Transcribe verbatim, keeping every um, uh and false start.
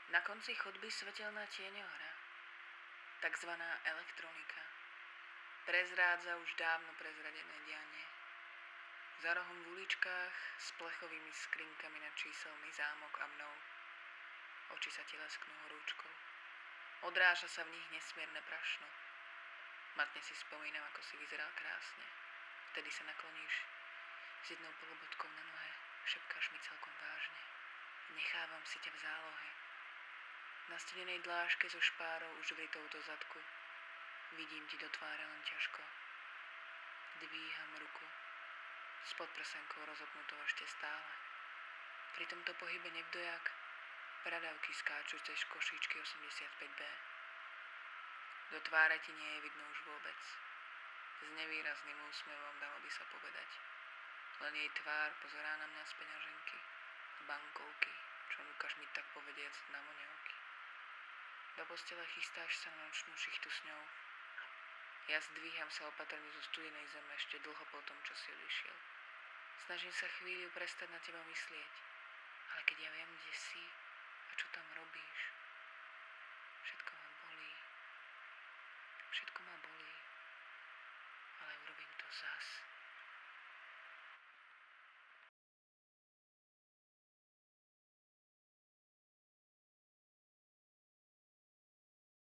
Na konci chodby svetelná tieňohra, takzvaná elektronika, prezrádza už dávno prezradené dianie. Za rohom v uličkách s plechovými skrinkami na číselný zámok a mnou. Oči sa ti lesknú horúčkou. Odráža sa v nich nesmierne prašno. Matne si spomínam, ako si vyzeral krásne. Vtedy sa nakloníš s jednou polobotkou na nohe, šepkáš mi celkom vážne. Nechávam si ťa v zálohe. Na stenenej dláške so špárou už vritou do zadku. Vidím ti do tváre len ťažko. Dvíham ruku. S podprsenkou rozopnutou ešte stále. Pri tomto pohybe nevdojak bradavky skáču cez košíčky osemdesiatpäť bé. Do tváre ti nie je vidno už vôbec. S nevýrazným úsmevom dalo by sa povedať. Len jej tvár pozerá na mňa z peňaženky, z bankovky, čo núkaš mi tak povediac na voňavky. Do postele chystáš sa na nočnú šichtu s ňou. Ja zdvíham sa opatrne zo studenej zeme ešte dlho po tom, čo si odišiel. Snažím sa chvíľu prestať na teba myslieť, ale keď ja viem, kde si a čo tam robíš, všetko ma bolí. Všetko ma bolí, ale urobím to zas.